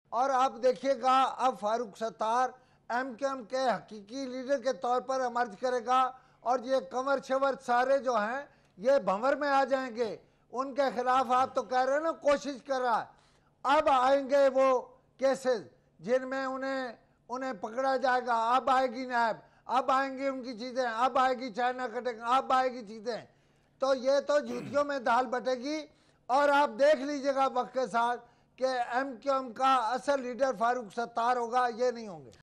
और आप देखिएगा अब फारूक सत्तार MQM के हकीकी लीडर के तौर पर इमर्ज करेगा और ये कंवर शवर सारे जो हैं ये भंवर में आ जाएंगे। उनके खिलाफ आप तो कह रहे हैं ना, कोशिश कर रहा है। अब आएंगे वो केसेस जिनमें उन्हें उन्हें पकड़ा जाएगा। अब आएगी नैब, अब आएंगी उनकी चीजें, अब आएगी चाइना कटिंग, अब आएगी चीजें। तो ये तो जूतियों में दाल बटेगी। और आप देख लीजिएगा वक्त के साथ कि MQM का असल लीडर फारूक सत्तार होगा, ये नहीं होंगे।